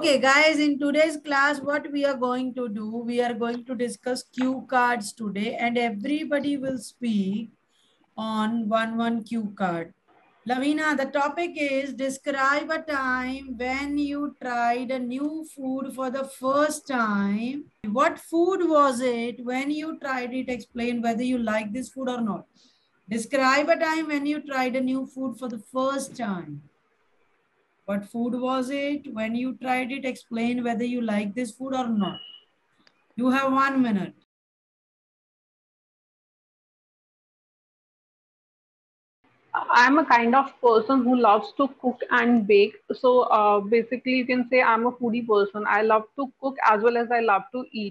Okay, guys, in today's class, what we are going to do, we are going to discuss cue cards today, and everybody will speak on one cue card. Lavina, the topic is describe a time when you tried a new food for the first time. What food was it? When you tried it, explain whether you like this food or not. Describe a time when you tried a new food for the first time. What food was it? When you tried it, explain whether you like this food or not. You have 1 minute. I'm a kind of person who loves to cook and bake. So basically, you can say I'm a foodie person. I love to cook as well as I love to eat.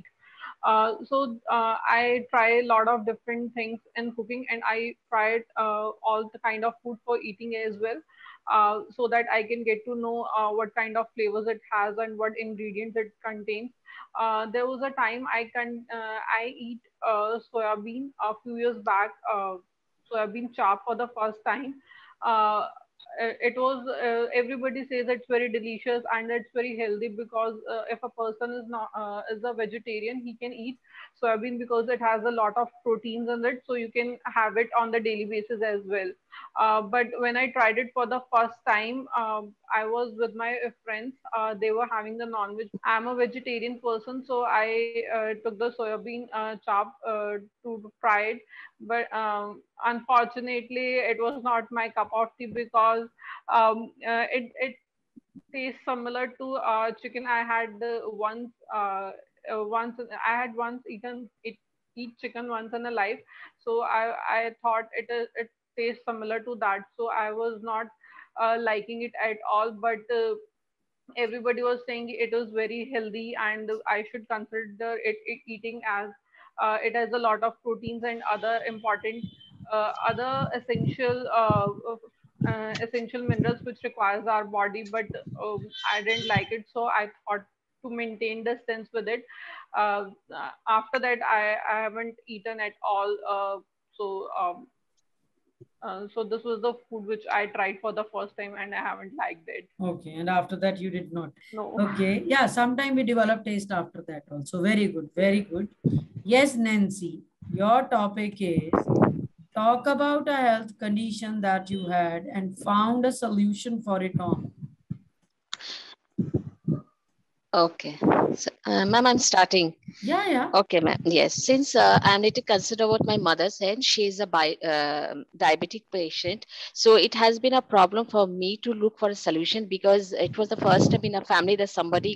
I try a lot of different things in cooking, and I tried all the kind of food for eating as well, so that I can get to know what kind of flavors it has and what ingredients it contains. There was a time I eat soya bean a few years back. Soybean chop for the first time. Uh, it was everybody says it's very delicious and it's very healthy because if a person is not is a vegetarian, he can eat soybean because it has a lot of proteins in it, so you can have it on the daily basis as well. But when I tried it for the first time, I was with my friends. They were having the non-veg. I'm a vegetarian person, so I took the soybean chop to try it, but unfortunately it was not my cup of tea because it tastes similar to chicken. I had I had once eat chicken once in a life, so I thought it tastes similar to that, so I was not liking it at all. But everybody was saying it was very healthy and I should consider it eating, as it has a lot of proteins and other important other essential minerals which requires our body. But I didn't like it, so I thought to maintain distance with it. After that, I haven't eaten at all. So this was the food which I tried for the first time and I haven't liked it. Okay, and after that you did not. No. Okay, yeah, sometime we develop taste after that also. Very good, very good. Yes, Nancy, your topic is talk about a health condition that you had and found a solution for it on. Okay. So, ma'am, I'm starting. Yeah. Okay, ma'am. Yes. Since I need to consider what my mother said, she is a diabetic patient. So it has been a problem for me to look for a solution because it was the first time in a family that somebody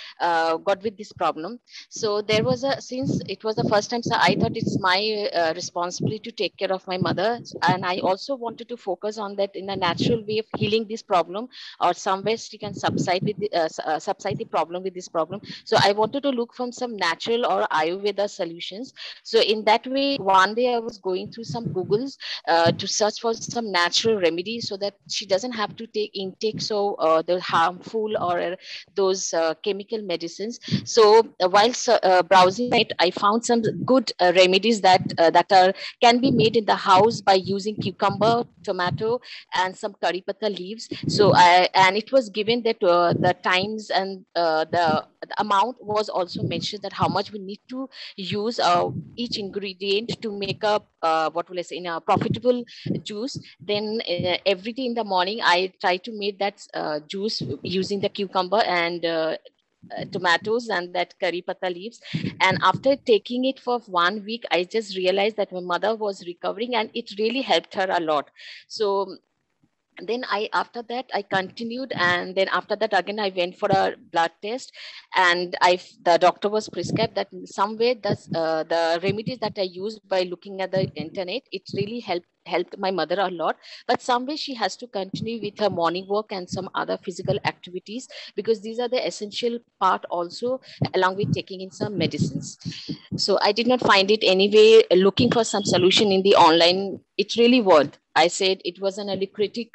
got with this problem. So there was since it was the first time, so I thought it's my responsibility to take care of my mother. And I also wanted to focus on that in a natural way of healing this problem, or some way she can subside the problem with this problem. So I wanted to look from some natural or Ayurveda solutions. So in that way, one day I was going through some Googles to search for some natural remedies so that she doesn't have to intake so the harmful or those chemical medicines. So while browsing it, I found some good remedies that can be made in the house by using cucumber, tomato, and some curry patta leaves. So and it was given that the times and the amount was also mentioned, that how much we need to use each ingredient to make up what will I say, in a profitable juice. Then every day in the morning I try to make that juice using the cucumber and tomatoes and that curry patta leaves. And after taking it for 1 week, I just realized that my mother was recovering and it really helped her a lot. So then after that I continued, and then after that again I went for a blood test, and the doctor was prescribed that some way the remedies that I used by looking at the internet, it really helped my mother a lot. But some way she has to continue with her morning walk and some other physical activities, because these are the essential part also, along with taking in some medicines. So I did not find it anyway looking for some solution in the online. It really worked. I said it was an allocritic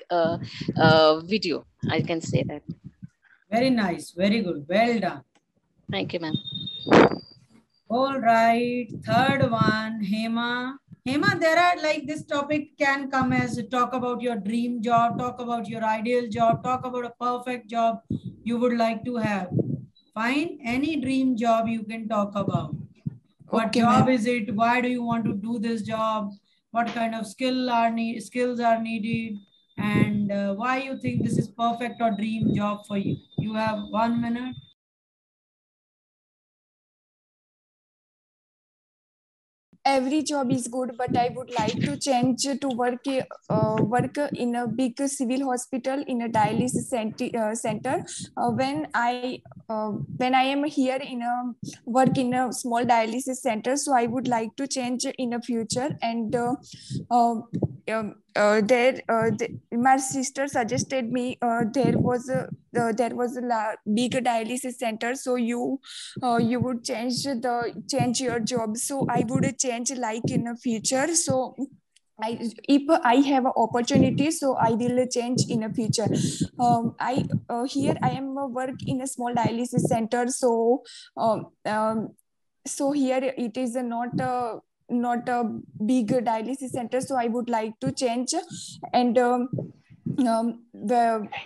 video. I can say that. Very nice. Very good. Well done. Thank you, ma'am. All right. Third one, Hema. Hema, there are like this topic can come as talk about your dream job, talk about your ideal job, talk about a perfect job you would like to have. Fine. Any dream job you can talk about. What Okay, job ma'am. is it? Why do you want to do this job? What kind of skills are needed? And why you think this is perfect or dream job for you? You have 1 minute. Every job is good, but I would like to change to work in a big civil hospital in a dialysis center. When I am here in a work in a small dialysis center, so I would like to change in the future. And my sister suggested me there was a big dialysis center, so you would change your job. So I would change like in the future. So if I have an opportunity, so I will change in the future. I Here I am work in a small dialysis center. So so here it is not a big dialysis center. So I would like to change. And the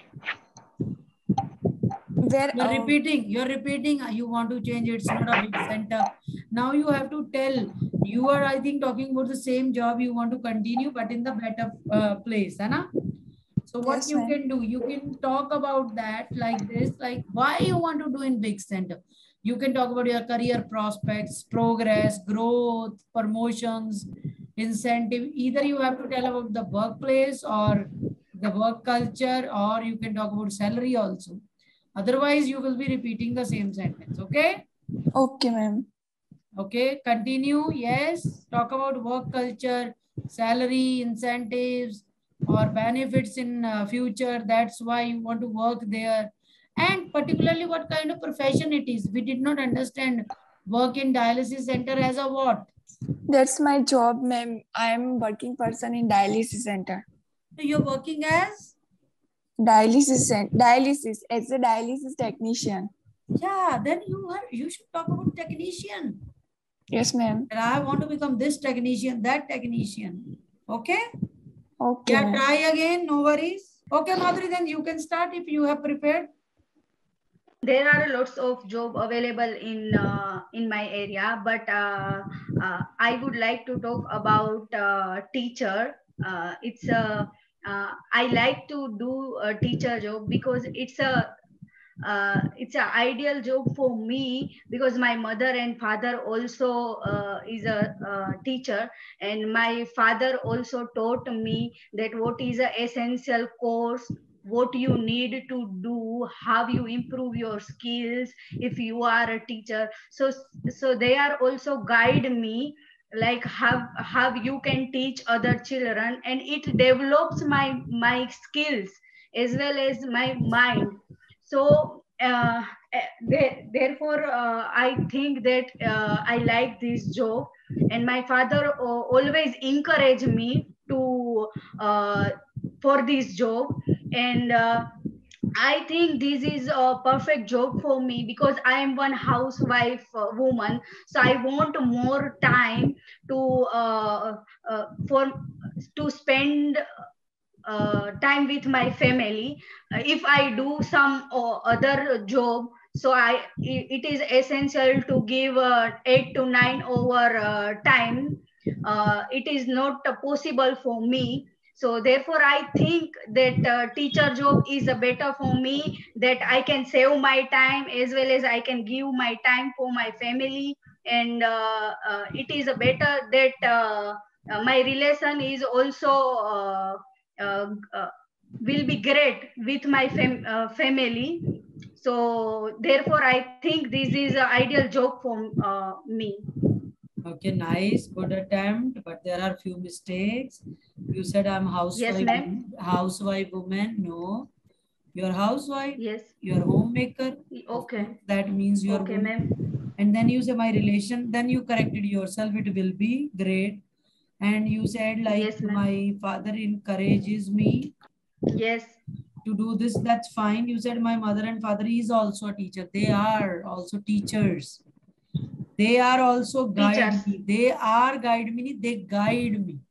where You're repeating, you want to change, it's not a big center. Now you have to tell, you are, I think, talking about the same job you want to continue, but in the better place, है ना? So what Yes, you ma'am. can do, you can talk about that like this, like why you want to do in big center. You can talk about your career prospects, progress, growth, promotions, incentive. Either you have to tell about the workplace or the work culture, or you can talk about salary also. Otherwise, you will be repeating the same sentence. Okay? Okay, ma'am. Okay, continue. Yes, talk about work culture, salary, incentives, or benefits in future. That's why you want to work there. And particularly what kind of profession it is. We did not understand work in dialysis center as a what? That's my job, ma'am. I am working person in dialysis center. So you're working as? Dialysis as a dialysis technician. Yeah, then you should talk about technician. Yes, ma'am. And I want to become this technician, that technician. Okay? Okay. Yeah, ma'am. try again, no worries. Okay, Madhuri, then you can start if you have prepared. There are lots of job available in my area, but I would like to talk about teacher. I like to do a teacher job because it's an ideal job for me, because my mother and father also is a teacher, and my father also taught me that what is an essential course, what you need to do, how you improve your skills if you are a teacher. So they are also guide me, like how you can teach other children, and it develops my skills as well as my mind. So therefore I think that I like this job, and my father always encouraged me to for this job. And I think this is a perfect job for me, because I am one housewife woman. So I want more time to for to spend time with my family. If I do some other job, so it is essential to give 8 to 9 hour time. It is not possible for me. So therefore I think that teacher job is a better for me, that I can save my time as well as I can give my time for my family. And it is a better that my relation is also uh, uh, will be great with my family. So therefore I think this is an ideal job for me. Okay, nice, good attempt, but there are few mistakes. You said I'm housewife. Yes, ma'am. Housewife woman. No, you're housewife. Yes. You're homemaker. Okay. That means you're okay, ma'am. And then you say my relation. Then you corrected yourself. It will be great. And you said like Yes, ma'am. my father encourages me. Yes. To do this, that's fine. You said my mother and father is also a teacher. They are also teachers. They are also guide me. They are guide me. They guide me.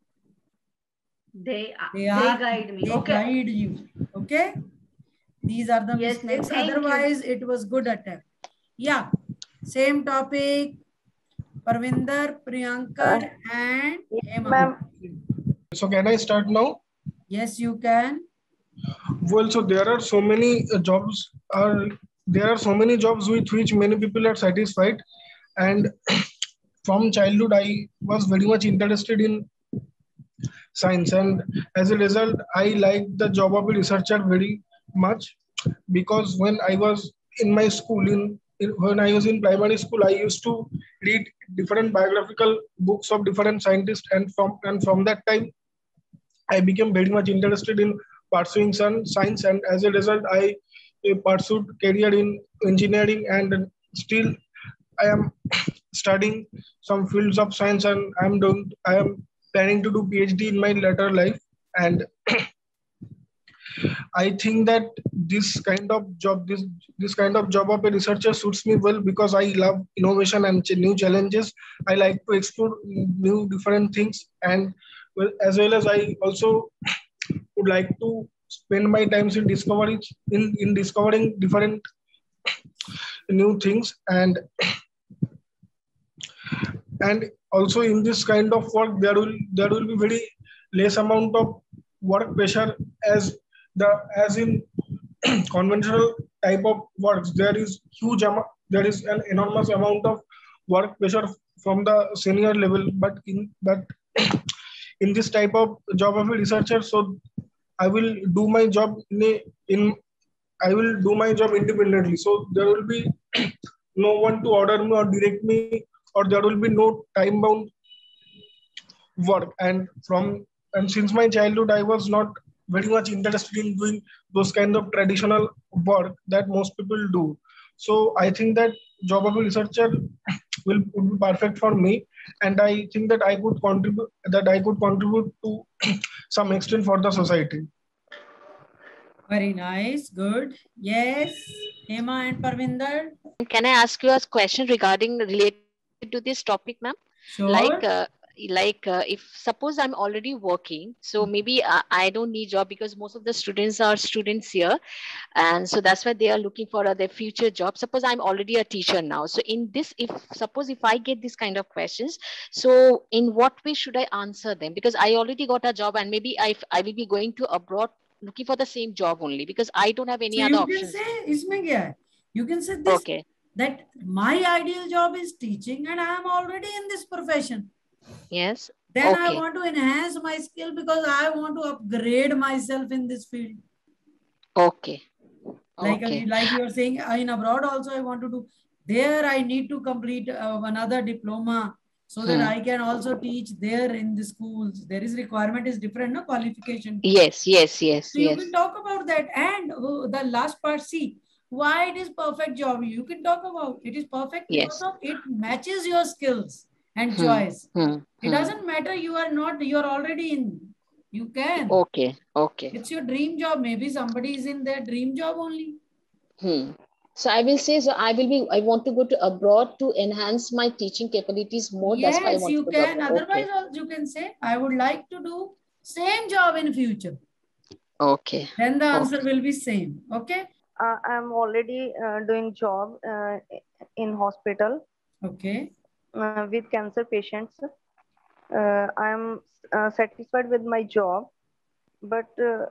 They guide me. They Okay. guide you. Okay. These are the Yes, mistakes. thank you. Otherwise, it was good attempt. Yeah, same topic. Parvinder, Priyankar, and Yes, Hema. ma'am. So can I start now? Yes, you can. Well, so there are so many jobs are there are so many jobs with which many people are satisfied, and from childhood I was very much interested in science, and as a result I like the job of a researcher very much, because when I was in my school when I was in primary school, I used to read different biographical books of different scientists, and from that time I became very much interested in pursuing some science, and as a result, I pursued career in engineering, and still I am studying some fields of science, and I am planning to do PhD in my later life, and I think that this kind of job of a researcher suits me well, because I love innovation and new challenges. I like to explore new different things, and as well as I also would like to spend my times in discovering different new things, and also in this kind of work there will be very less amount of work pressure, as in conventional type of works there is an enormous amount of work pressure from the senior level, but in this type of job of a researcher, so I will do my job in I will do my job independently. So there will be no one to order me or direct me, or there will be no time bound work. And since my childhood, I was not very much interested in doing those kind of traditional work that most people do. So I think that job of a researcher would be perfect for me, and I think that I could contribute to some extent for the society. Very nice. Good. Yes. Hema and Parvinder. Can I ask you a question related to this topic, ma'am? Like, Sure. if suppose I'm already working, so maybe I don't need job because most of the students are students here, and so that's why they are looking for their future job. Suppose I'm already a teacher now, so in this, if I get this kind of questions, so in what way should I answer them? Because I already got a job, and maybe I will be going to abroad looking for the same job only, because I don't have So any other you can options. say, isme kya hai? You can say this, Okay. that my ideal job is teaching and I am already in this profession. Yes. Then I Okay. want to enhance my skill because I want to upgrade myself in this field. Okay. Like, Okay. like you are saying, in abroad also I want to do. There I need to complete another diploma so that I can also teach there in the schools. There is requirement is different, no qualification. Yes, yes, yes, So you yes. can talk about that. And the last part, see, why it is perfect job. You can talk about it is perfect because Yes. of it matches your skills and choice. It Hmm. doesn't matter you are not, you are already in. You can. Okay. Okay. It's your dream job. Maybe somebody is in their dream job only. So I will say, so I want to go to abroad to enhance my teaching capabilities more. That's why I Yes, want to you go to can. abroad. Otherwise, Okay. also you can say, I would like to do same job in future. Okay. Then the answer will be same. Okay. I'm already doing job in hospital. Okay. With cancer patients. I'm satisfied with my job, but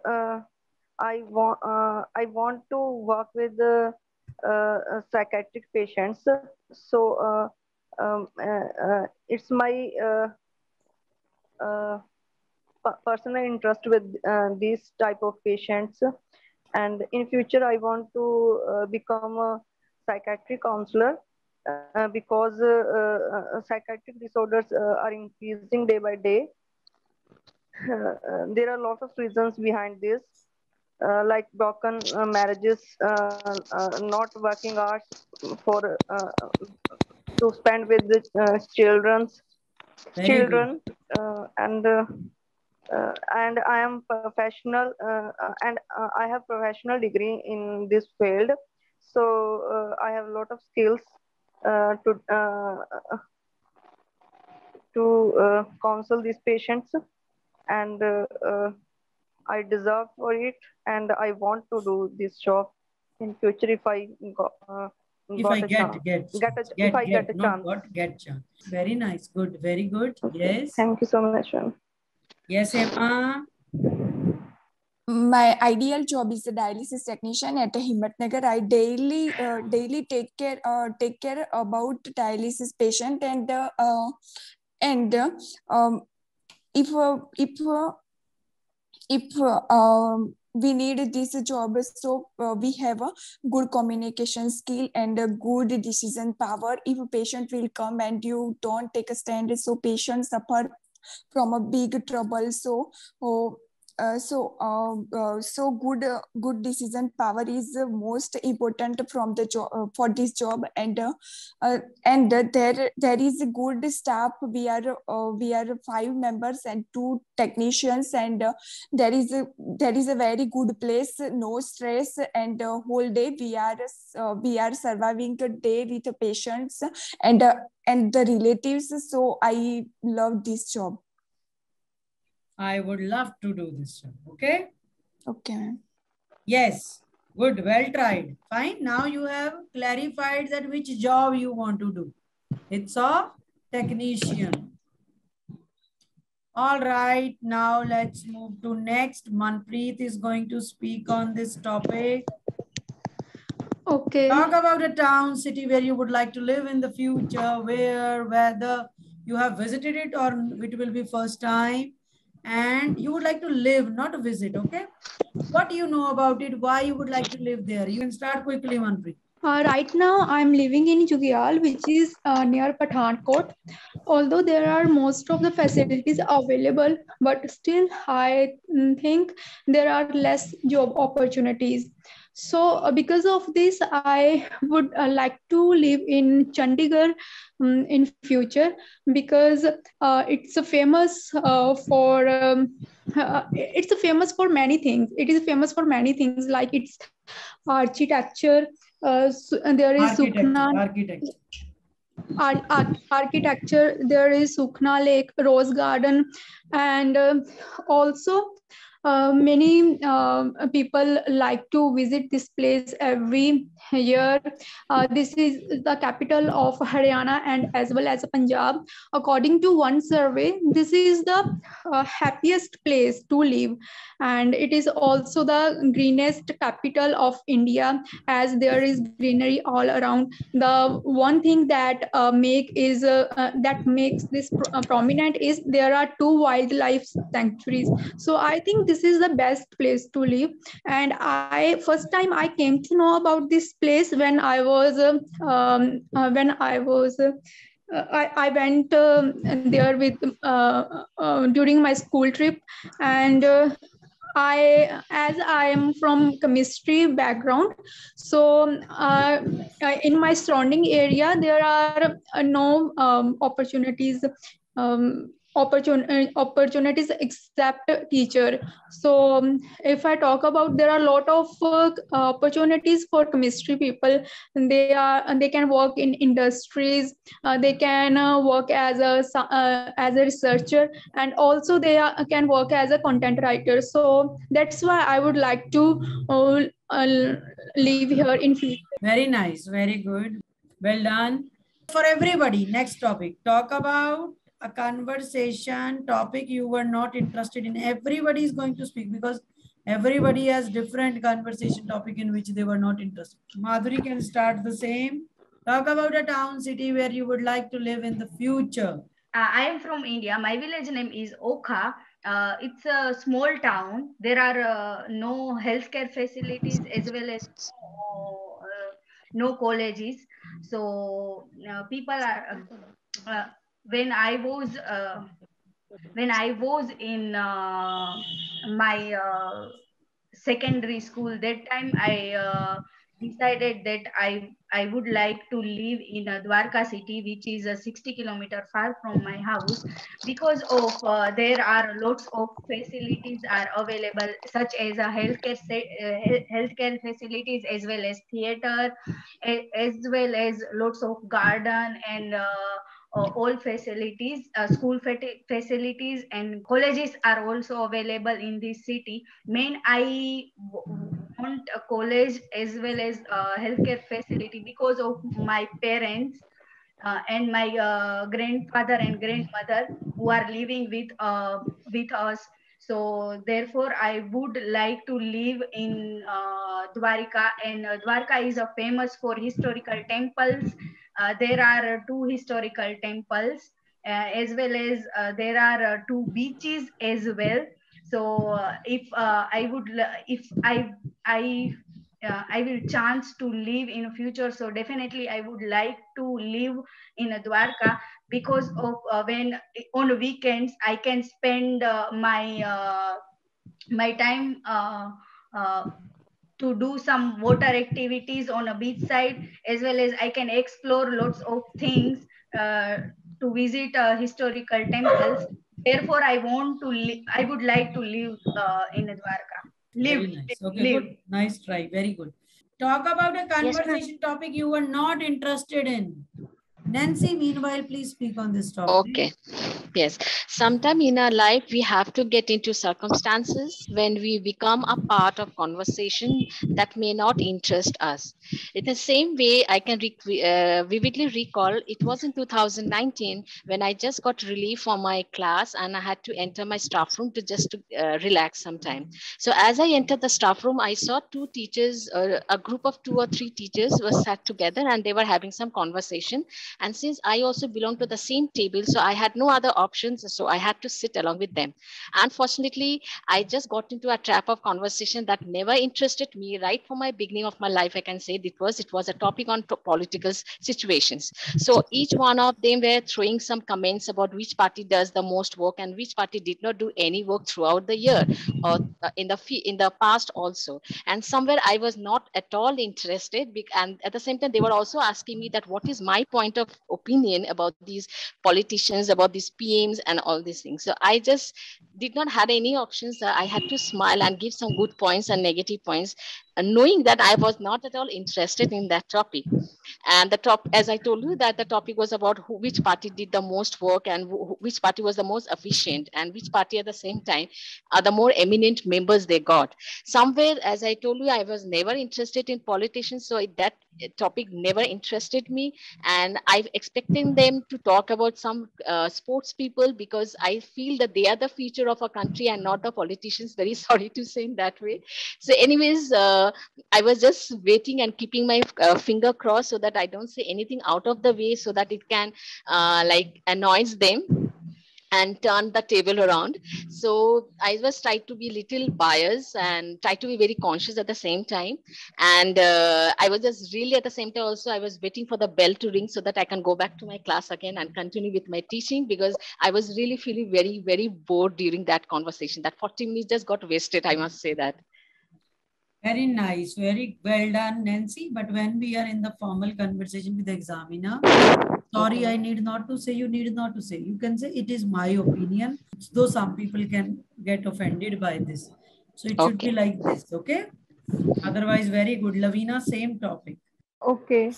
I want to work with psychiatric patients. So it's my personal interest with these type of patients, and in future I want to become a psychiatric counselor, because psychiatric disorders are increasing day by day. There are a lot of reasons behind this, like broken marriages, not working hours for to spend with the Very good. children, and I am professional, and I have professional degree in this field, so I have a lot of skills to counsel these patients, and I deserve for it, and I want to do this job in future if I If got I a chance. If I get a not chance. got, get chance. Very nice. Good. Very good. Okay. Yes. Thank you so much, ma'am. Yes, Emma. My ideal job is a dialysis technician at Himmatnagar. I daily take care about dialysis patient, and if we need this job, so we have a good communication skill and a good decision power. If a patient will come and you don't take a stand, so patients suffer from a big trouble. So good decision power is most important from the job, for this job. And there is a good staff. We are 5 members and 2 technicians, and there is a very good place, no stress, and whole day we are surviving a day with the patients and the relatives. So I love this job. I would love to do this job. Okay. Okay. Yes. Good. Well tried. Fine. Now you have clarified that which job you want to do. It's a technician. All right. Now let's move to next. Manpreet is going to speak on this topic. Okay. Talk about a town, city where you would like to live in the future, whether you have visited it or it will be first time, and you would like to live, not visit, okay? What do you know about it? Why you would like to live there? You can start quickly, Manpreet. Right now, I'm living in Jugial, which is near Pathankot. Although there are most of the facilities available, but still I think there are less job opportunities. So because of this, I would like to live in Chandigarh in future, because it's a famous it's a famous for many things. It is famous for many things, like its architecture. And there is architecture. There is Sukhna Lake, Rose Garden, and also many people like to visit this place every year. This is the capital of Haryana and as well as Punjab. According to one survey, this is the happiest place to live, and it is also the greenest capital of India, as there is greenery all around. The one thing that that makes this prominent is there are 2 wildlife sanctuaries. So I think this is the best place to live. And first time I came to know about this place when I went there with during my school trip. And as I am from chemistry background, so in my surrounding area there are no opportunities except teacher. So if I talk about, there are a lot of opportunities for chemistry people. They can work in industries, they can work as a researcher, and also can work as a content writer. So that's why I would like to live here in future. Very nice. Very good. Well done. For everybody, next topic. Talk about a conversation topic you were not interested in. Everybody is going to speak because everybody has different conversation topic in which they were not interested. Madhuri can start the same. Talk about a town, city where you would like to live in the future. I am from India. My village name is Okha. It's a small town. There are no healthcare facilities as well as no colleges. So people are when I was in my secondary school, that time I decided that I would like to live in Dwarka city, which is 60 kilometer far from my house, because of there are lots of facilities are available, such as healthcare facilities, as well as theater, as well as lots of garden and all facilities, facilities and colleges are also available in this city. Main, I want a college as well as healthcare facility because of my parents and my grandfather and grandmother who are living with us. So therefore, I would like to live in Dwarka, and Dwarka is famous for historical temples. There are two historical temples, as well as there are two beaches as well. So if I would, if I I will chance to live in future. So definitely I would like to live in Dwarka because of when on weekends I can spend my time to do some water activities on a beach side, as well as I can explore lots of things to visit historical temples. Therefore, I would like to live in Dwarka. Very nice. Okay, Live. good. Nice try. Very good. Talk about a Yes, ma'am. conversation topic you were not interested in. Nancy, meanwhile, please speak on this topic. Okay. Yes. Sometime in our life, we have to get into circumstances when we become a part of conversation that may not interest us. In the same way, I can vividly recall it was in 2019 when I just got relief from my class and I had to enter my staff room to just to relax sometime. So as I entered the staff room, I saw two teachers, a group of 2 or 3 teachers were sat together and they were having some conversation. And since I also belong to the same table, so I had no other options. So I had to sit along with them. Unfortunately, I just got into a trap of conversation that never interested me right from my beginning of my life. I can say it was a topic on political situations. So each one of them were throwing some comments about which party does the most work and which party did not do any work throughout the year or in the past also. And somewhere I was not at all interested. And at the same time, they were also asking me that what is my point of opinion about these politicians, about these PMs and all these things. So I just did not have any options. I had to smile and give some good points and negative points, knowing that I was not at all interested in that topic. And as I told you, that the topic was about which party did the most work and which party was the most efficient and which party at the same time are the more eminent members they got. Somewhere, as I told you, I was never interested in politicians, so that topic never interested me. And I'm expecting them to talk about some sports people because I feel that they are the future of our country and not the politicians. Very sorry to say in that way. So anyways, I was just waiting and keeping my finger crossed so that I don't say anything out of the way so that it can like annoys them and turn the table around. So I was trying to be little biased and try to be very conscious at the same time. And I was just really at the same time also, I was waiting for the bell to ring so that I can go back to my class again and continue with my teaching, because I was really feeling very, very bored during that conversation. That 40 minutes just got wasted, I must say that. Very nice. Very well done, Nancy. But when we are in the formal conversation with the examiner, sorry, I need not to say, you need not to say. You can say, it is my opinion, though some people can get offended by this. So it should be like this, okay? Otherwise, very good. Lavina, same topic. Okay.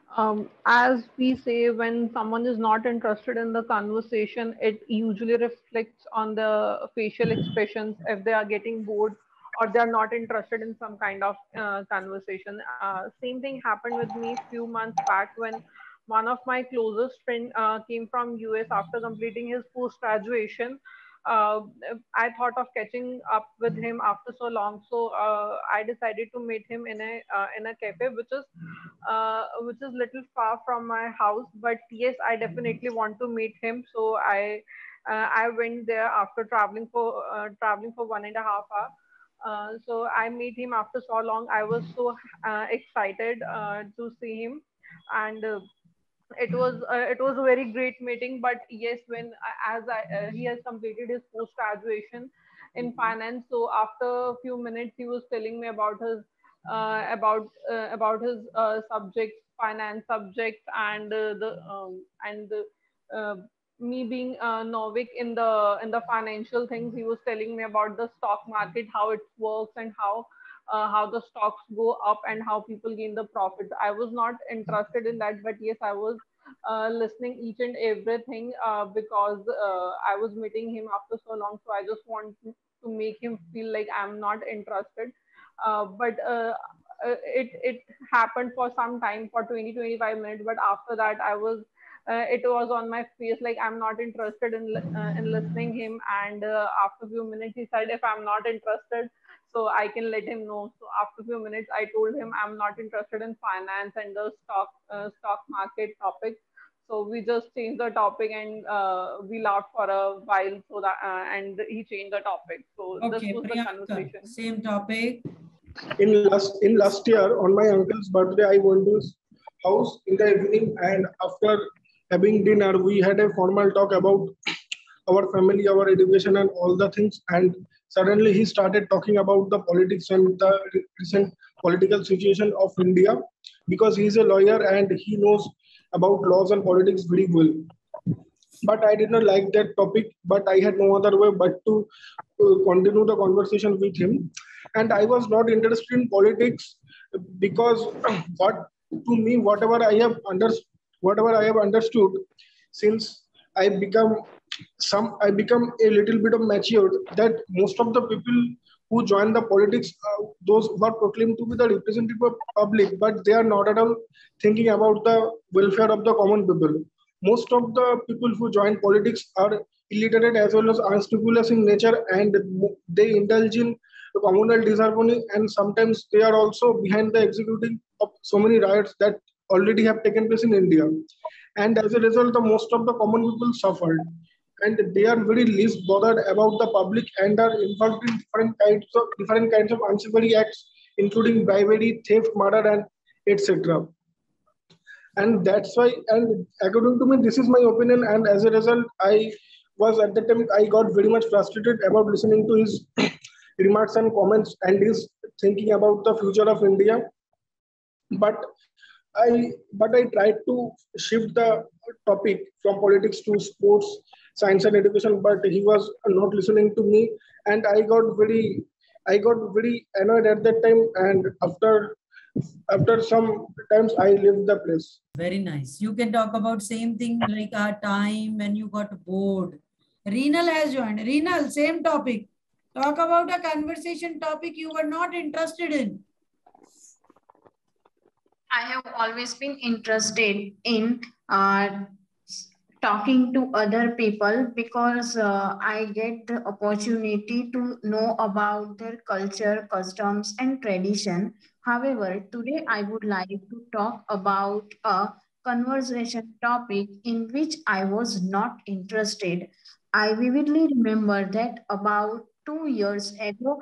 As we say, when someone is not interested in the conversation, it usually reflects on the facial expressions if they are getting bored or they are not interested in some kind of conversation. Same thing happened with me a few months back when one of my closest friend came from US after completing his post graduation. I thought of catching up with him after so long, so I decided to meet him in a cafe, which is little far from my house. But yes, I definitely want to meet him, so I went there after traveling for 1.5 hours. So I met him after so long. I was so excited to see him, and it was a very great meeting. But yes, he has completed his post graduation in finance, so after a few minutes he was telling me about his subjects, finance subjects, and uh, me being novice in the financial things. He was telling me about the stock market, how it works, and how the stocks go up and how people gain the profits. I was not interested in that, but yes, I was listening each and everything because I was meeting him after so long. So I just want to make him feel like I'm not interested. But it happened for some time, for 20-25 minutes. But after that, it was on my face like I'm not interested in listening him. And after a few minutes, he said, if I'm not interested, so I can let him know. So after a few minutes, I told him I'm not interested in finance and the stock market topic. So we just changed the topic, and we laughed for a while. So that and he changed the topic. So this Okay, was the Priyanka, conversation. same topic. In last year on my uncle's birthday, I went to his house in the evening, and after having dinner, we had a formal talk about our family, our education, and all the things. And suddenly he started talking about the politics and the recent political situation of India, because he is a lawyer and he knows about laws and politics very well. But I did not like that topic, but I had no other way but to continue the conversation with him. And I was not interested in politics because what to me, whatever I have understood, since I become I become a little bit of matured, that most of the people who join the politics, those who are proclaimed to be the representative of public, but they are not at all thinking about the welfare of the common people. Most of the people who join politics are illiterate as well as unscrupulous in nature, and they indulge in communal disharmony, and sometimes they are also behind the executing of so many riots that already have taken place in India. And as a result, the most of the common people suffered, and they are very least bothered about the public and are involved in different kinds of unsavory acts, including bribery, theft, murder, and etc. And that's why, and according to me, this is my opinion. And as a result, I was at the time, I got very much frustrated about listening to his remarks and comments and his thinking about the future of India. But I tried to shift the topic from politics to sports, science, and education. But he was not listening to me, and I got very annoyed at that time. And after some times, I left the place. Very nice. You can talk about same thing like our time when you got bored. Reenal has joined. Reenal, same topic. Talk about a conversation topic you were not interested in. I have always been interested in talking to other people because I get the opportunity to know about their culture, customs, and tradition. However, today I would like to talk about a conversation topic in which I was not interested. I vividly remember that about 2 years ago,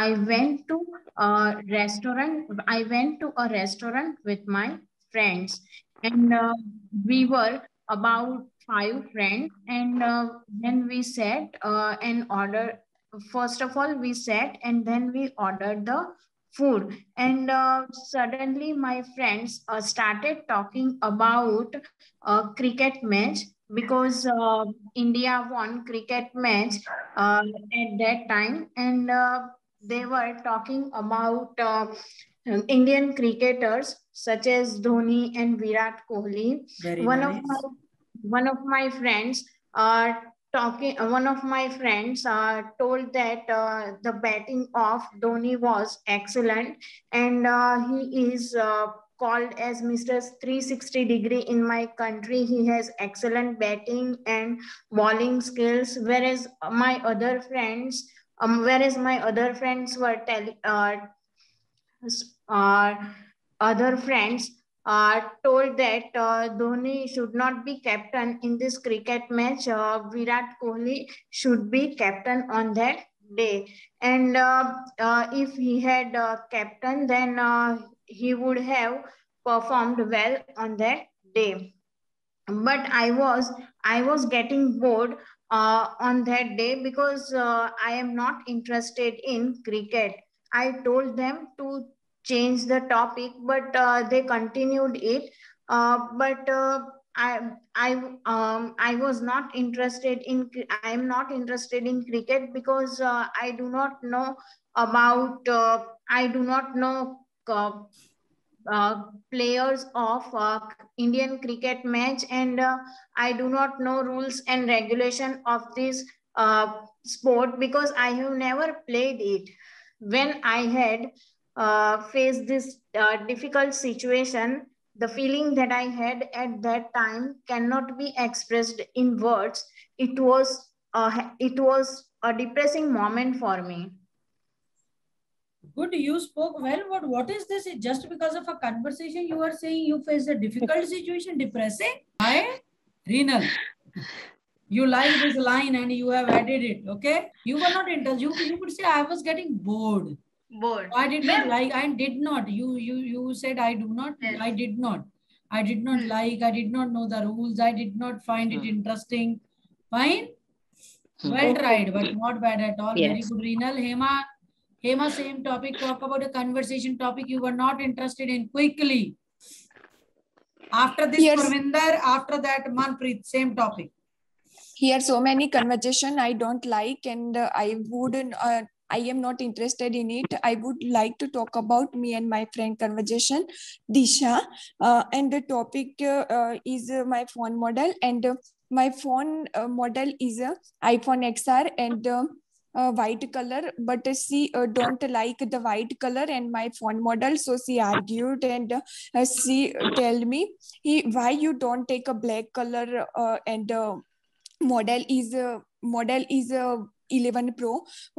I went to a restaurant with my friends, and we were about five friends. And then we sat and ordered. First of all, we sat and then we ordered the food. And suddenly, my friends started talking about a cricket match because India won cricket match at that time, and they were talking about Indian cricketers such as Dhoni and Virat Kohli. Very One nice. of my one of my friends are talking. One of my friends told that the batting of Dhoni was excellent, and he is called as Mr. 360 degree in my country. He has excellent batting and bowling skills, whereas my other friends were telling uh, other friends told that Dhoni should not be captain in this cricket match. Virat Kohli should be captain on that day. And if he had captain, then he would have performed well on that day. But I was getting bored on that day because I am not interested in cricket. I told them to change the topic, but they continued it. But I was not interested in. I am not interested in cricket because I do not know about. I do not know. players of Indian cricket match, and I do not know rules and regulation of this sport because I have never played it. When I had faced this difficult situation, the feeling that I had at that time cannot be expressed in words. It was a depressing moment for me. Good, you spoke well, but what is this? Just because of a conversation, you are saying you face a difficult situation, depressing? Why? Renal, you like this line and you have added it, okay? You were not interested. You could say, I was getting bored. Bored. I did not like, I did not. You said, I do not, Yes. I did not. I did not like, I did not know the rules. I did not find it interesting. Fine? Well tried, but not bad at all. Very Yes. good, Renal. Hema, same topic. Talk about a conversation topic you were not interested in. Quickly. After this, Yes. Parvinder. After that, Manpreet. Same topic. Here so many conversation I don't like, and I wouldn't. I am not interested in it. I would like to talk about me and my friend conversation, Disha, and the topic is my phone model, and my phone model is a iPhone XR and white color, but she don't like the white color and my phone model, so she argued, and she tell me, why you don't take a black color and model is a 11 Pro.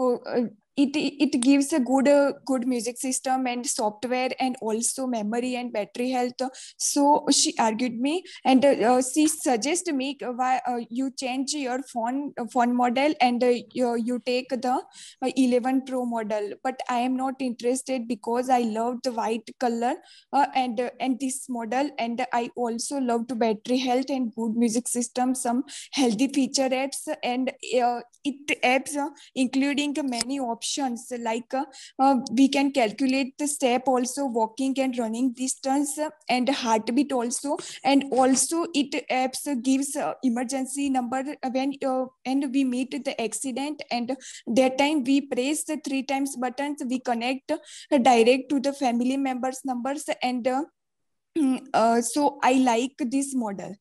It gives a good music system and software and also memory and battery health. So she argued me, and she suggested me why you change your phone model, and you take the 11 Pro model. But I am not interested because I love the white color and this model, and I also love the battery health and good music system, some healthy feature apps, and it apps including many options like we can calculate the step, also walking and running distance, and heartbeat also, and also it apps gives emergency number when and we meet the accident, and that time we press the 3 times buttons, we connect direct to the family members numbers, and so I like this model.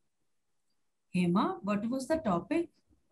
Hema, what was the topic?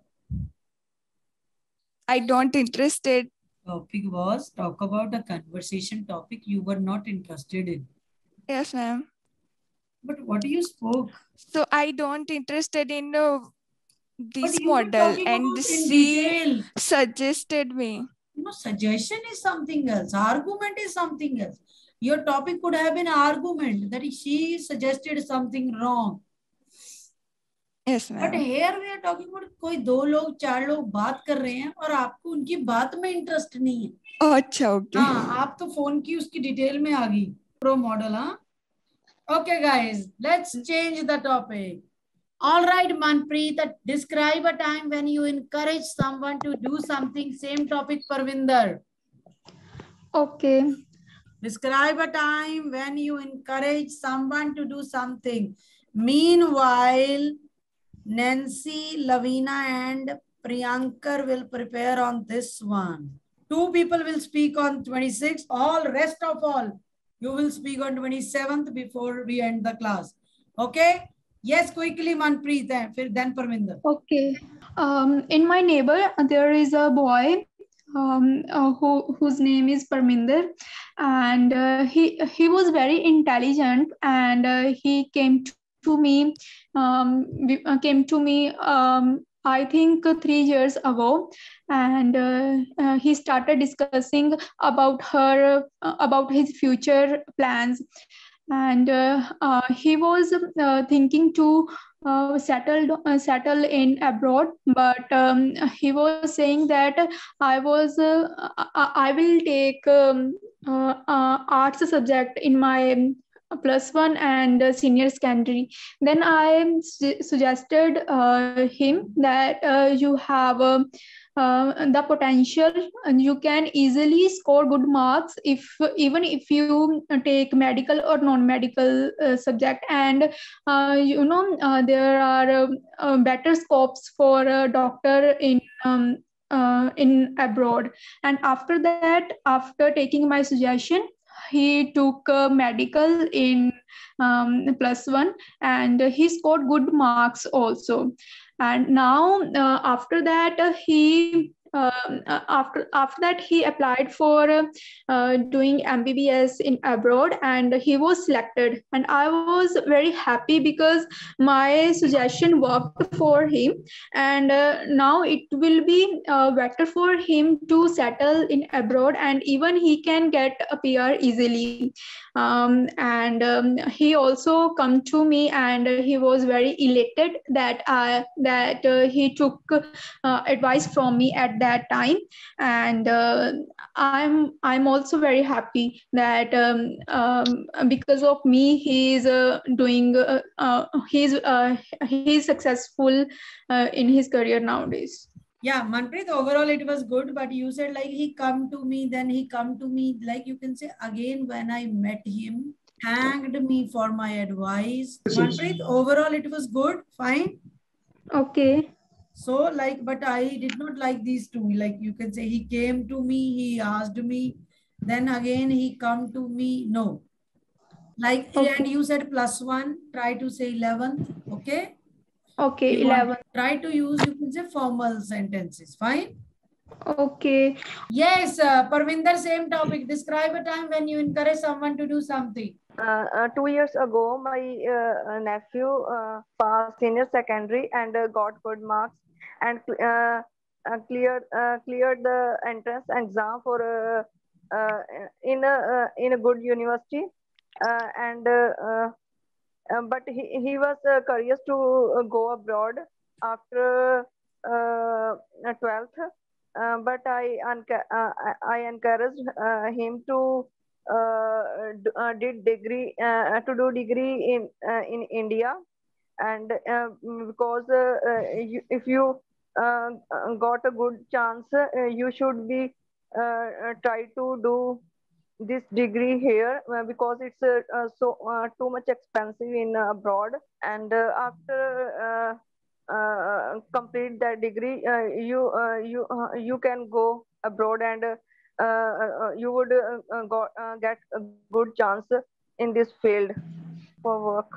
I don't interested. Topic was talk about a conversation topic you were not interested in. Yes, ma'am. But what you spoke? So I don't interested in this But you were model, talking and about in she detail. suggested me. No, suggestion is something else. Argument is something else. Your topic could have been argument that she suggested something wrong. Yes, But ma'am. here we are talking about कोई 2 लोग 4 लोग बात कर रहे हैं और आपको उनकी बात में इंटरेस्ट नहीं है. अच्छा, ओके. हाँ, आप तो फोन की उसकी डिटेल में आ गई. Pro model. हाँ. Okay, guys, let's change the topic. All right, Manpreet, describe a time when you encourage someone to do something. Same topic, Parvinder. Okay. Describe a time when you encourage someone to do something. Meanwhile, Nancy, Lavina, and Priyankar will prepare on this one. 2 people will speak on 26th. All rest of all, you will speak on 27th before we end the class. Okay? Yes, quickly, Manpreet, then Parvinder. Okay. In my neighbor, there is a boy whose name is Parminder, and he was very intelligent, and he came to me. I think 3 years ago, and he started discussing about his future plans, and he was thinking to settle in abroad, but he was saying that I will take arts subject in my +1 and senior secondary. Then I suggested him that you have the potential, and you can easily score good marks even if you take medical or non-medical subject, and there are better scopes for a doctor in abroad. And after that, after taking my suggestion, he took medical in +1, and he scored good marks also. And now after that after that he applied for doing MBBS in abroad, and he was selected, and I was very happy because my suggestion worked for him. And now it will be better for him to settle in abroad, and even he can get a PR easily. And he also come to me, and he was very elated that he took advice from me at that time. And I'm also very happy that because of me he's successful in his career nowadays. Yeah, Manpreet, overall it was good, but you said like he come to me, then he come to me, like you can say again when I met him, thanked me for my advice. Manpreet, overall it was good, fine. Okay. So like, but I did not like these two. Like you can say he came to me, he asked me, then again he come to me. No. Like, Okay. and you said +1, try to say 11th, okay? Okay, You want 11. try to use, you can say formal sentences, fine? Okay. Yes, Parvinder, same topic. Describe a time when you encourage someone to do something. 2 years ago, my nephew passed senior secondary and got good marks and cleared the entrance exam for in a good university. But he was curious to go abroad after 12th. But I encouraged him to did degree to do degree in India, and because if you got a good chance, you should be try to do this degree here because it's too much expensive in abroad. And after complete that degree, you can go abroad, and you would get a good chance in this field for work.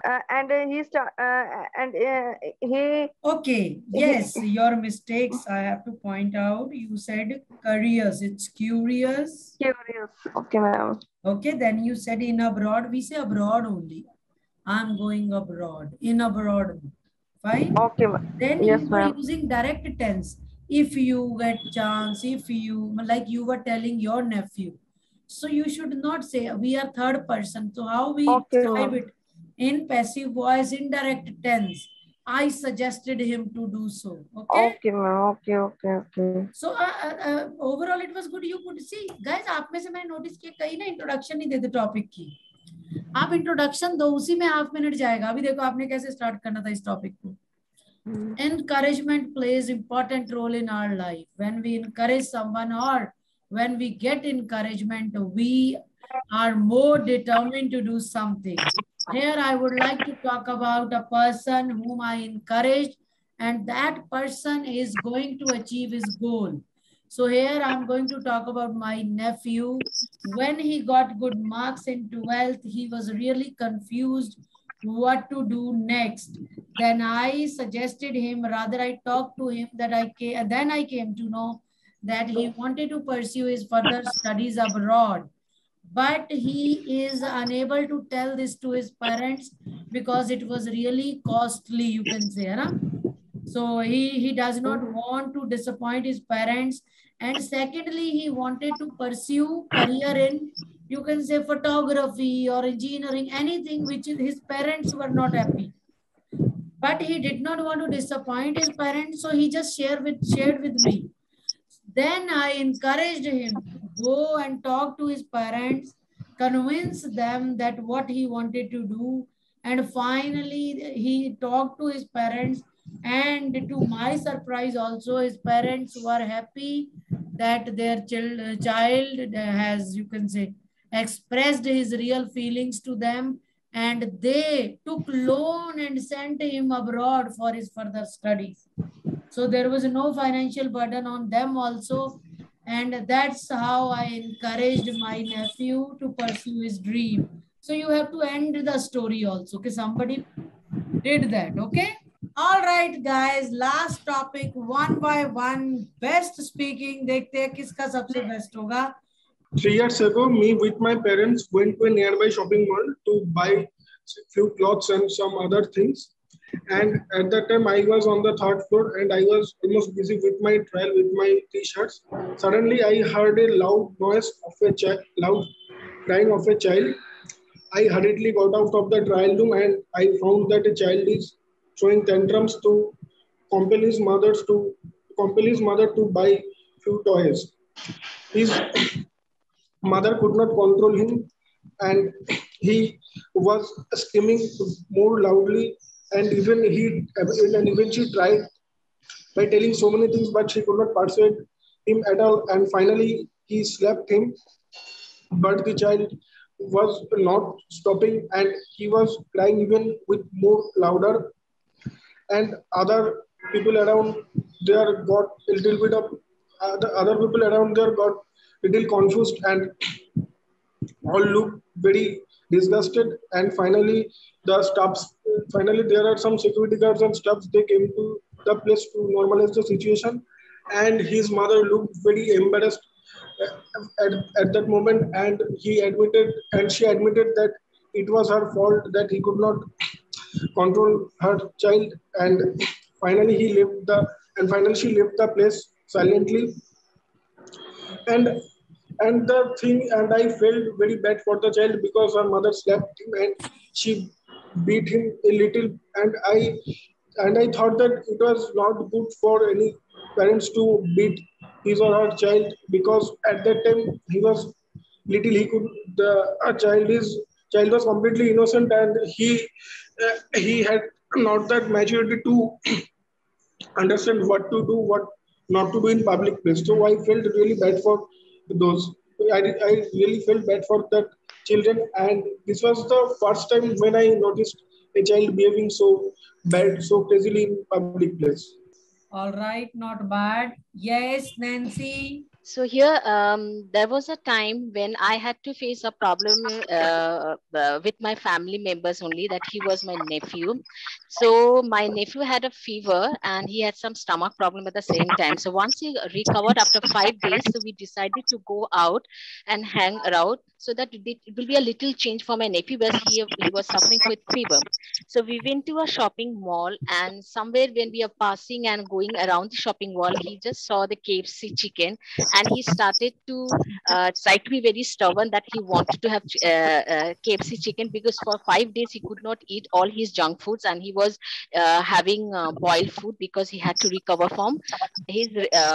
Okay, yes, your mistakes I have to point out. You said curious, it's curious. Curious, okay, ma'am. Okay, then you said in abroad, we say abroad only. I'm going abroad, in abroad. Fine? Okay, ma'am. Then yes, you were ma'am. using direct tense. If you get chance, if you, like you were telling your nephew. So you should not say, we are third person. So how we describe it? In passive voice, indirect tense. I suggested him to do so. Okay? Okay, ma'am. Okay. So overall it was good. You could see, guys, आप में से मैंने notice किया कहीं ना introduction नहीं देते topic की. आप introduction दो, उसी में half minute जाएगा. अभी देखो आपने कैसे start करना था इस topic को. Encouragement plays important role in our life. When we encourage someone or when we get encouragement, we are more determined to do something. Here I would like to talk about a person whom I encouraged, and that person is going to achieve his goal. So here I'm going to talk about my nephew. When he got good marks in 12th, he was really confused what to do next. Then I suggested him, rather I talked to him, that then I came to know that he wanted to pursue his further studies abroad. But he is unable to tell this to his parents because it was really costly, you can say. Right? So he does not want to disappoint his parents. And secondly, he wanted to pursue career in, you can say, photography or engineering, anything which his parents were not happy. But he did not want to disappoint his parents, so he just shared with me. Then I encouraged him to go and talk to his parents, convince them that what he wanted to do. And finally, he talked to his parents. And to my surprise also, his parents were happy that their child has, you can say, expressed his real feelings to them. And they took loan and sent him abroad for his further studies. So there was no financial burden on them also. And that's how I encouraged my nephew to pursue his dream. So you have to end the story also. Okay, somebody did that. Okay. All right, guys. Last topic, one by one. Best speaking. देखते हैं किसका सबसे best होगा. 3 years ago, me with my parents went to a nearby shopping mall to buy few clothes and some other things. And at that time, I was on the third floor and I was almost busy with my trial with my t-shirts. Suddenly, I heard a loud noise of a child, loud crying of a child. I hurriedly got out of the trial room and I found that a child is showing tantrums to compel his mother to buy few toys. His mother could not control him and he was screaming more loudly and even she tried by telling so many things but she could not persuade him at all and finally he slapped him but the child was not stopping and he was crying even with more louder and other people around there got a little bit of the other people around there got little confused and all looked very disgusted and finally there are some security guards and stuff they came to the place to normalize the situation and his mother looked very embarrassed at that moment and she admitted that it was her fault that he could not control her child and finally he left the and finally she left the place silently and the thing and I felt very bad for the child because her mother slapped him and she beat him a little and I thought that it was not good for any parents to beat his or her child because at that time he was little he could the a child was completely innocent and he had not that maturity to understand what to do, what not to do in public place. So I felt really bad for those. I really felt bad for that children, and this was the first time when I noticed a child behaving so bad, so crazily in public place. All right, not bad. Yes, Nancy. So here, there was a time when I had to face a problem with my family members only, that he was my nephew. So my nephew had a fever and he had some stomach problem at the same time. So once he recovered after 5 days, so we decided to go out and hang around so that it will be a little change for my nephew because he was suffering with fever. So we went to a shopping mall and somewhere when we are passing and going around the shopping mall, he just saw the KFC chicken and he started to try to be very stubborn that he wanted to have KFC chicken because for 5 days he could not eat all his junk foods and he was having boiled food because he had to recover from his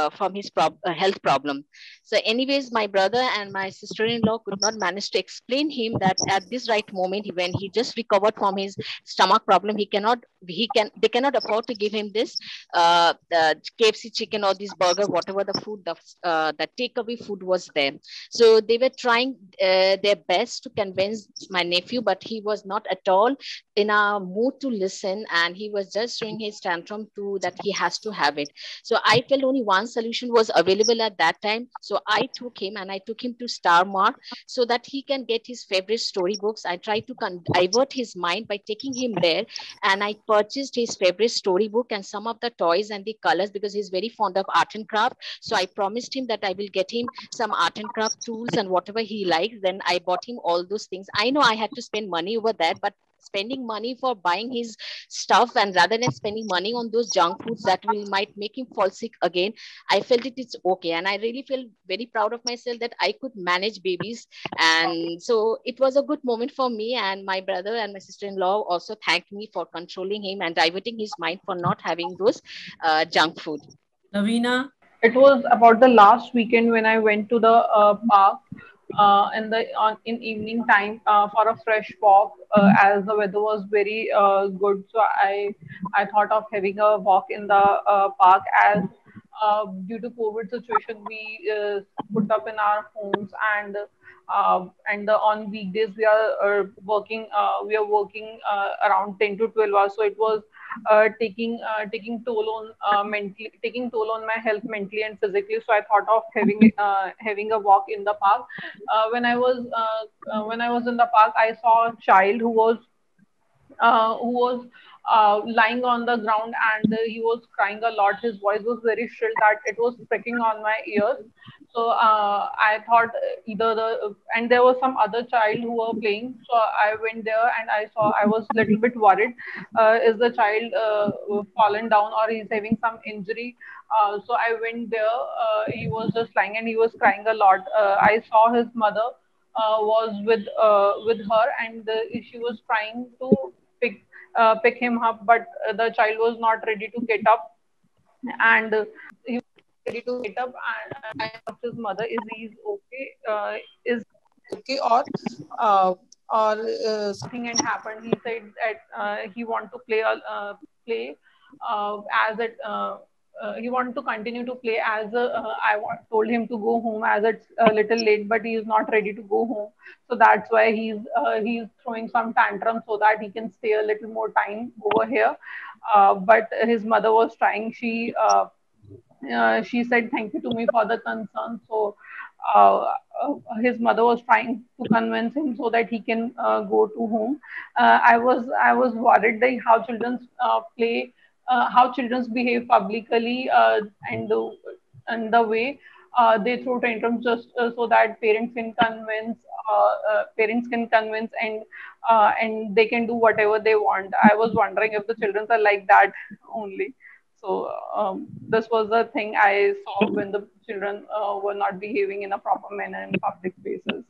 health problem. So anyways, my brother and my sister-in-law could not manage to explain him that at this right moment when he just recovered from his stomach problem, they cannot afford to give him this the KFC chicken or this burger, whatever the food, the takeaway food was there. So they were trying their best to convince my nephew, but he was not at all in a mood to listen, and he was just showing his tantrum to that he has to have it. So I felt only one solution was available at that time. So I took him to Star Mart so that he can get his favorite storybooks. I tried to divert his mind by taking him there, and I purchased his favorite storybook and some of the toys and the colors because he's very fond of art and craft. So I promised him that I will get him some art and craft tools and whatever he likes. Then I bought him all those things. I know I had to spend money over that, but spending money for buying his stuff and rather than spending money on those junk foods that might make him fall sick again, I felt it's okay. And I really feel very proud of myself that I could manage babies. And so it was a good moment for me, and my brother and my sister-in-law also thanked me for controlling him and diverting his mind for not having those junk food. Lavina? It was about the last weekend when I went to the park in evening time for a fresh walk as the weather was very good. So I thought of having a walk in the park as due to COVID situation we put up in our homes and on weekdays we are working around 10 to 12 hours. So it was taking toll on taking toll on my health mentally and physically. So I thought of having a walk in the park. When I was in the park, I saw a child who was lying on the ground, and he was crying a lot. His voice was very shrill that it was pricking on my ears. So I thought either and there was some other child who were playing. So I went there and I was a little bit worried. Is the child fallen down or he's having some injury? So I went there. He was just lying and he was crying a lot. I saw his mother was with her, and she was trying to pick him up, but the child was not ready to get up, and he was ready to get up, and I asked his mother, is he okay? Is he okay, or something had happened? He said that he want to play as it. He wanted to continue to play as told him to go home as it's a little late, but he is not ready to go home. So that's why he's throwing some tantrum so that he can stay a little more time over here. But his mother was trying. She said thank you to me for the concern. So uh, his mother was trying to convince him so that he can go to home. I was worried that how children play, how children behave publicly, and the way they throw tantrums just so that parents can convince, and they can do whatever they want. I was wondering if the children are like that only. So this was the thing I saw when the children were not behaving in a proper manner in public spaces.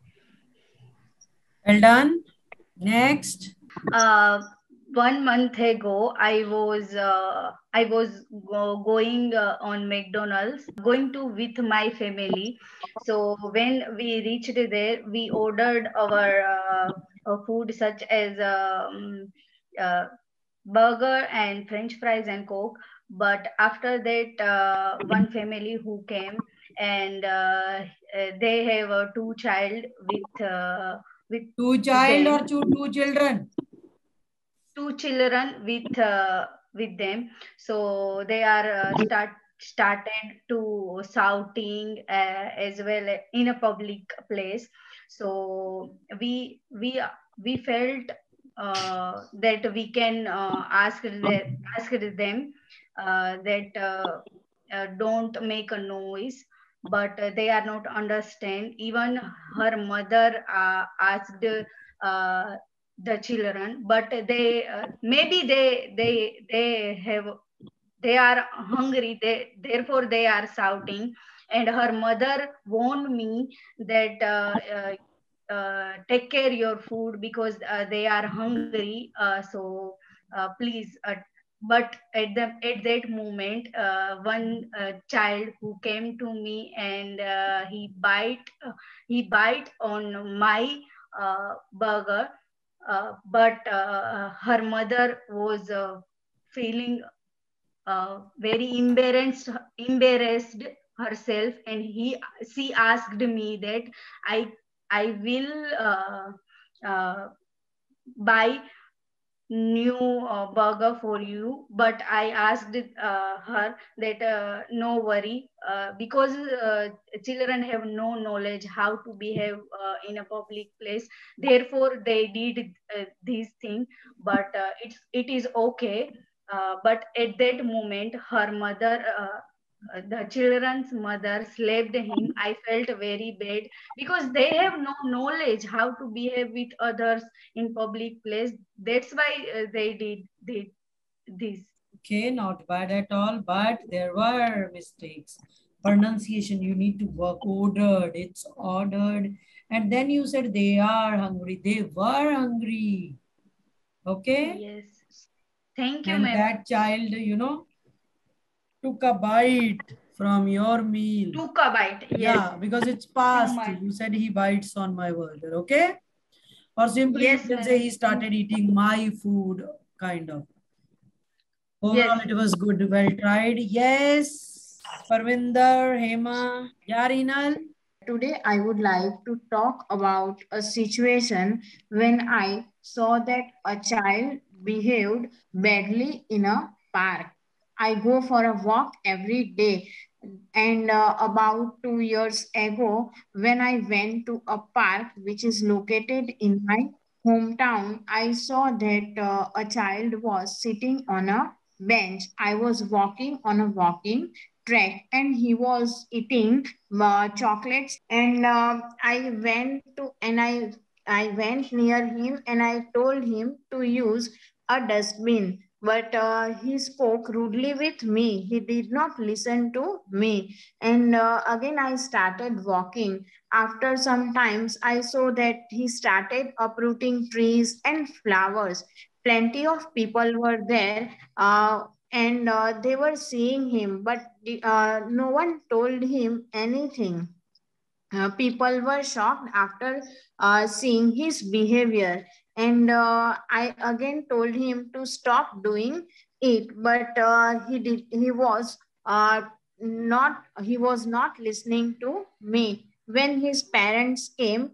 Well done. Next. 1 month ago, I was going on McDonald's, going to with my family. So when we reached there, we ordered our food such as burger and French fries and Coke. But after that, one family who came, and they have two child with Two child them. or two children? Two children with them. So they are started to shouting as well in a public place. So we felt that we can ask them that don't make a noise, but they are not understand. Even her mother asked the children, but they maybe they are hungry, therefore they are shouting. And her mother warned me that take care your food because they are hungry, so please but at that moment, one child who came to me, and he bite on my burger, but her mother was feeling very embarrassed herself, and she asked me that I will buy new burger for you. But I asked her that no worry, because children have no knowledge how to behave in a public place, therefore they did these things. But it is okay. But at that moment, her mother the children's mother slapped him. I felt very bad because they have no knowledge how to behave with others in public place. That's why they did this. Okay, not bad at all, but there were mistakes. Pronunciation, you need to work. Ordered, it's ordered. And then you said they are hungry. They were hungry. Okay? Yes. Thank you, and ma'am. that child, took a bite from your meal. Took a bite, yes. Yeah, because it's past. my- You said he bites on my burger, okay? Or simply Yes, you can ma'am. say he started eating my food, kind of. Overall, Yes. it was good. Well tried. Yes. Parvinder, Hema, Yarinal. Today, I would like to talk about a situation when I saw that a child behaved badly in a park. I go for a walk every day. And about 2 years ago, when I went to a park which is located in my hometown, I saw that a child was sitting on a bench. I was walking on a walking track and he was eating chocolates. And I went near him and I told him to use a dustbin, but he spoke rudely with me. He did not listen to me. And again, I started walking. After some times, I saw that he started uprooting trees and flowers. Plenty of people were there, and they were seeing him, but no one told him anything. People were shocked after seeing his behavior, and I again told him to stop doing it, but he was not listening to me. When his parents came,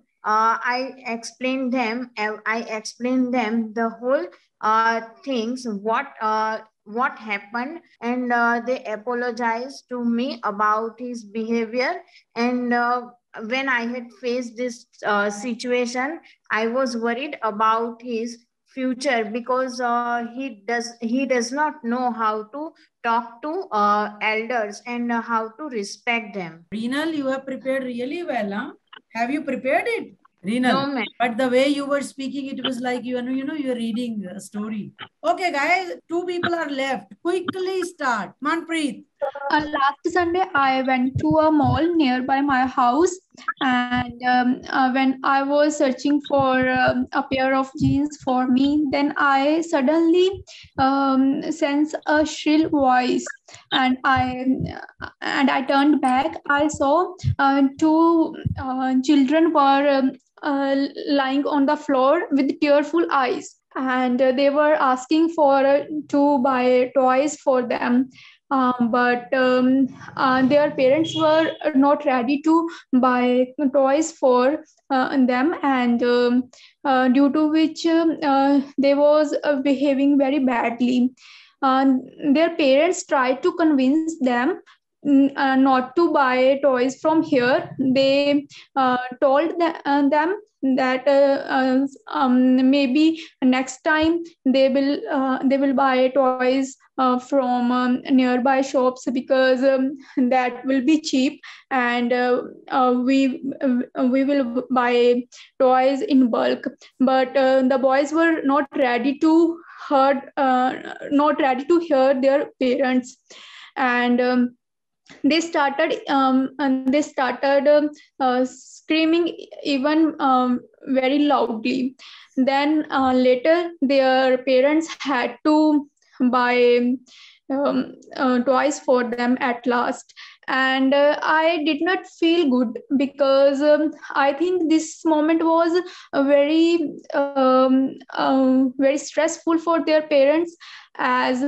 I explained them the whole things, what happened, and they apologized to me about his behavior. And when I had faced this situation, I was worried about his future, because he does not know how to talk to elders and how to respect them. Reenal, you have prepared really well, huh? Have you prepared it? Reenal, No, ma'am. but the way you were speaking, it was like you're reading a story. Okay, guys, 2 people are left. Quickly start. Manpreet. Last Sunday, I went to a mall nearby my house, and when I was searching for a pair of jeans for me, then I suddenly sensed a shrill voice, and I turned back. I saw 2 children were lying on the floor with tearful eyes, and they were asking to buy toys for them. But their parents were not ready to buy toys for them, and due to which they was behaving very badly. Their parents tried to convince them not to buy toys from here. They told them that maybe next time they will buy toys from nearby shops, because that will be cheap, and we will buy toys in bulk. But the boys were not ready to hear their parents, and they started screaming even very loudly. Then later their parents had to buy toys for them at last, and I did not feel good, because I think this moment was very stressful for their parents, as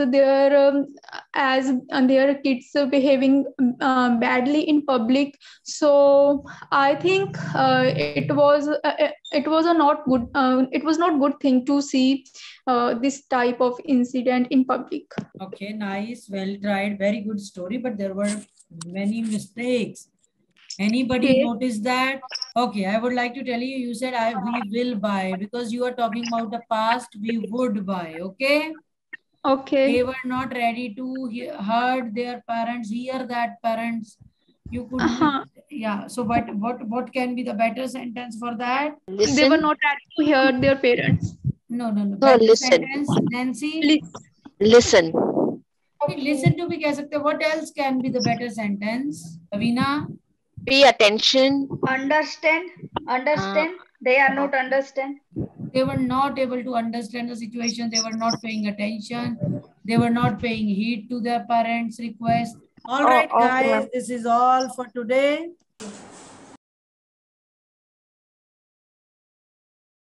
their kids are behaving badly in public. So I think it was not good thing to see this type of incident in public. Okay, nice, well tried, very good story, but there were many mistakes. Anybody notice that? Okay, I would like to tell you, you said we will buy, because you are talking about the past, we would buy, okay? Okay. They were not ready to hear their parents, hear that parents. You could, yeah. So what can be the better sentence for that? Listen. They were not ready to hear their parents. No. No, listen. Sentence, Nancy. Listen. Okay, listen to be keh sakte. What else can be the better sentence? Avina? Pay attention. Understand. They are not understand. They were not able to understand the situation. They were not paying attention. They were not paying heed to their parents' request. All right, guys, this is all for today.